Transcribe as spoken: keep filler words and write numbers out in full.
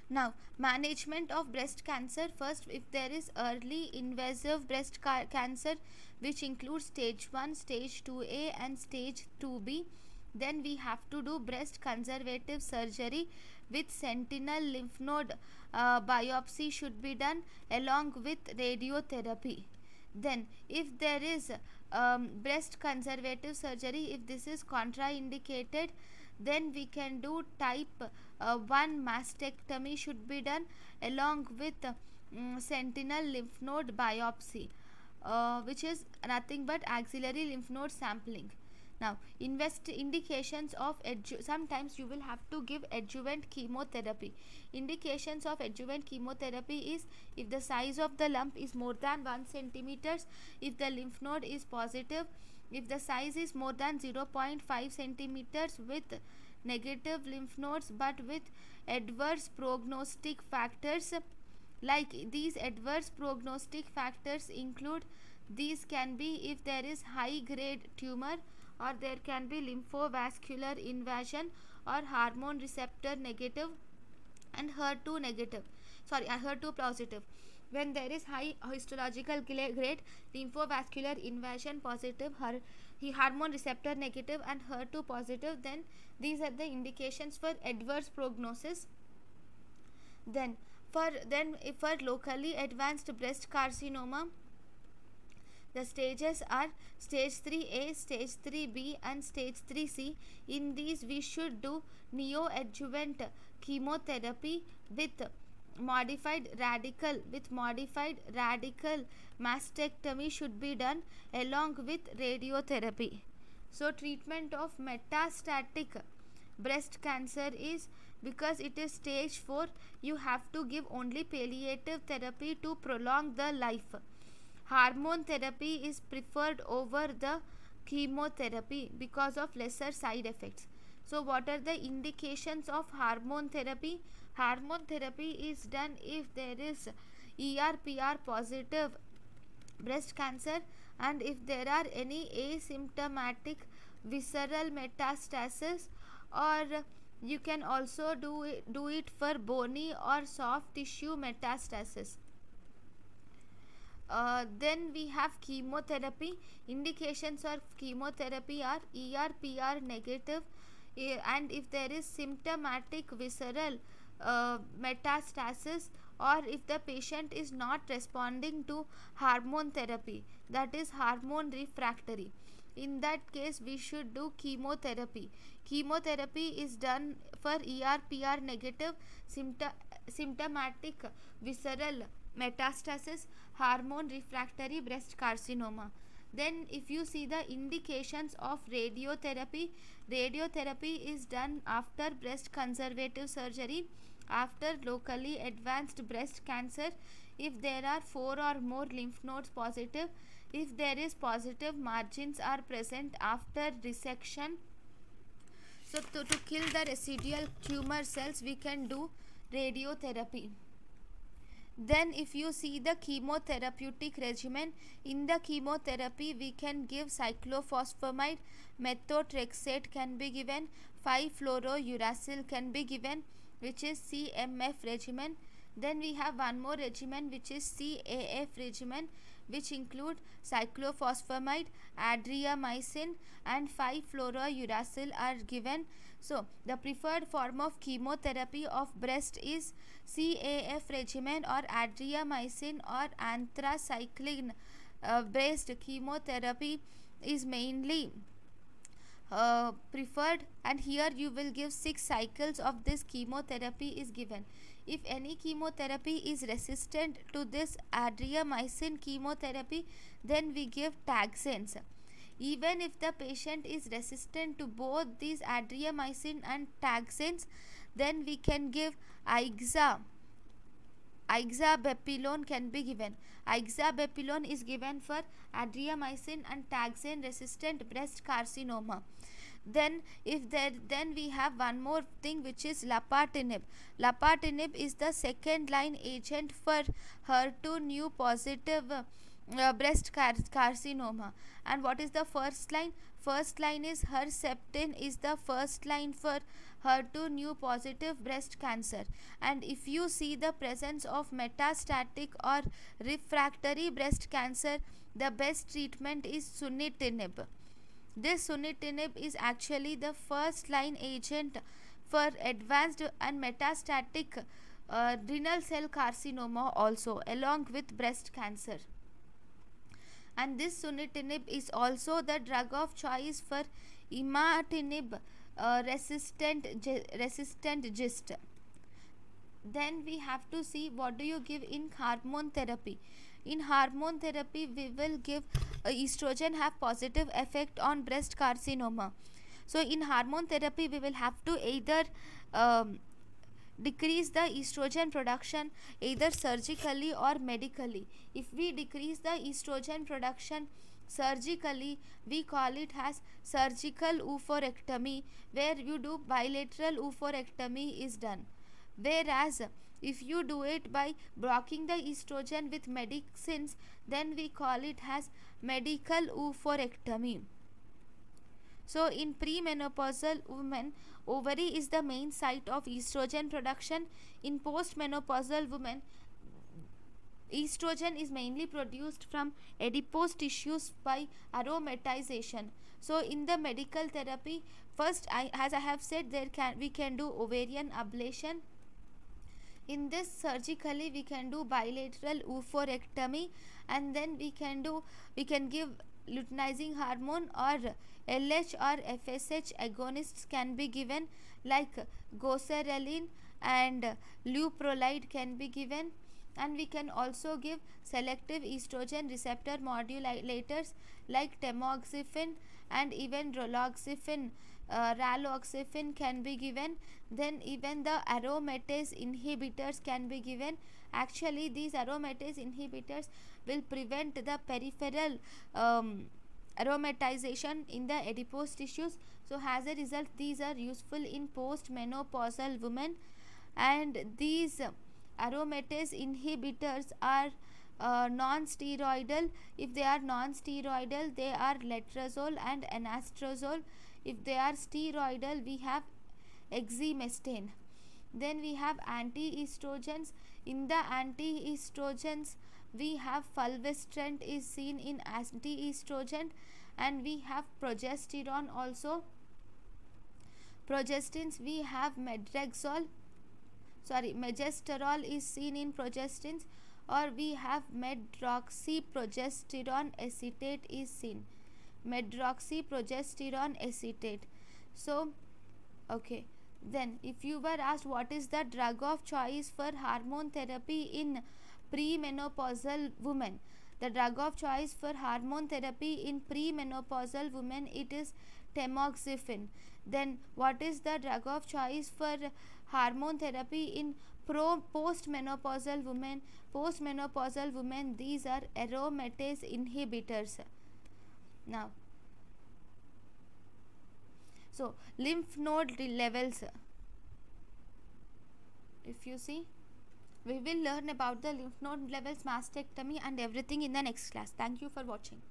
Now, management of breast cancer. First, if there is early invasive breast ca- cancer, which includes stage one, stage two A and stage two B, then we have to do breast conservative surgery with sentinel lymph node uh, biopsy should be done along with radiotherapy. Then if there is um, breast conservative surgery, if this is contraindicated, then we can do type uh, one mastectomy should be done along with uh, um, sentinel lymph node biopsy, uh, which is nothing but axillary lymph node sampling. Now, invest indications of adju- sometimes you will have to give adjuvant chemotherapy. Indications of adjuvant chemotherapy is if the size of the lump is more than one centimeters, if the lymph node is positive, if the size is more than zero point five centimeters with negative lymph nodes but with adverse prognostic factors. Like these adverse prognostic factors include, these can be if there is high grade tumor, or there can be lymphovascular invasion, or hormone receptor negative and H E R two negative, sorry H E R two positive. When there is high histological grade, lymphovascular invasion positive, her, hormone receptor negative and H E R two positive, then these are the indications for adverse prognosis. Then for then for locally advanced breast carcinoma, the stages are stage three A, stage three B and stage three C. In these we should do neoadjuvant chemotherapy with modified radical with modified radical mastectomy should be done along with radiotherapy. So treatment of metastatic breast cancer is, because it is stage four, you have to give only palliative therapy to prolong the life. Hormone therapy is preferred over the chemotherapy because of lesser side effects. So what are the indications of hormone therapy? Hormone therapy is done if there is E R P R positive breast cancer, and if there are any asymptomatic visceral metastasis, or you can also do it, do it for bony or soft tissue metastasis. Uh, then we have chemotherapy. Indications of chemotherapy are E R P R negative, and if there is symptomatic visceral uh, metastasis, or if the patient is not responding to hormone therapy, that is hormone refractory, in that case we should do chemotherapy. Chemotherapy is done for E R P R negative, symptom symptomatic visceral metastasis, hormone refractory breast carcinoma. Then if you see the indications of radiotherapy, radiotherapy is done after breast conservative surgery, after locally advanced breast cancer, if there are four or more lymph nodes positive, if there is positive margins are present after resection. So to, to kill the residual tumor cells, we can do radiotherapy. Then if you see the chemotherapeutic regimen, in the chemotherapy we can give cyclophosphamide, methotrexate can be given, five fluorouracil can be given, which is C M F regimen. Then we have one more regimen which is C A F regimen, which include cyclophosphamide, adriamycin and five fluorouracil are given. So the preferred form of chemotherapy of breast is C A F regimen or adriamycin or anthracycline uh, based chemotherapy is mainly uh, preferred, and here you will give six cycles of this chemotherapy is given. If any chemotherapy is resistant to this adriamycin chemotherapy, then we give taxanes. Even if the patient is resistant to both these adriamycin and taxanes, then we can give ixa. Ixabepilone can be given. Ixabepilone is given for adriamycin and taxane resistant breast carcinoma. Then if there then we have one more thing, which is lapatinib. Lapatinib is the second line agent for H E R two new positive uh, breast car carcinoma. And what is the first line? First line is Herceptin is the first line for H E R two new positive breast cancer. And if you see the presence of metastatic or refractory breast cancer, the best treatment is sunitinib. This sunitinib is actually the first line agent for advanced and metastatic uh, renal cell carcinoma also, along with breast cancer. And this sunitinib is also the drug of choice for imatinib uh, resistant resistant GIST. Then we have to see what do you give in hormone therapy. In hormone therapy, we will give uh, estrogen have positive effect on breast carcinoma. So in hormone therapy, we will have to either um, decrease the estrogen production either surgically or medically. If we decrease the estrogen production surgically, we call it as surgical oophorectomy, where you do bilateral oophorectomy is done. Whereas if you do it by blocking the estrogen with medicines, then we call it as medical oophorectomy. So in premenopausal women, ovary is the main site of estrogen production. In postmenopausal women, estrogen is mainly produced from adipose tissues by aromatization. So in the medical therapy, first I, as I have said, there can we can do ovarian ablation. In this, surgically we can do bilateral oophorectomy, and then we can do we can give luteinizing hormone, or L H or F S H agonists can be given, like goserelin and leuprolide can be given. And we can also give selective estrogen receptor modulators like tamoxifen and even raloxifene. Uh, raloxifene can be given. Then even the aromatase inhibitors can be given. Actually, these aromatase inhibitors will prevent the peripheral um, aromatization in the adipose tissues. So as a result, these are useful in postmenopausal women. And these aromatase inhibitors are uh, non-steroidal. If they are non-steroidal, they are letrozole and anastrozole. If they are steroidal, we have exemestane. Then we have anti-estrogens. In the anti-estrogens, we have fulvestrant is seen in anti-estrogen, and we have progesterone also. Progestins, we have medrexol. Sorry, megesterol is seen in progestins, or we have medroxyprogesterone acetate is seen. Medroxyprogesterone acetate. So, okay. Then, if you were asked what is the drug of choice for hormone therapy in premenopausal women, the drug of choice for hormone therapy in premenopausal women, it is tamoxifen. Then what is the drug of choice for hormone therapy in pro postmenopausal women? Postmenopausal women, these are aromatase inhibitors. Now, so lymph node levels, if you see, we will learn about the lymph node levels, mastectomy and everything in the next class. Thank you for watching.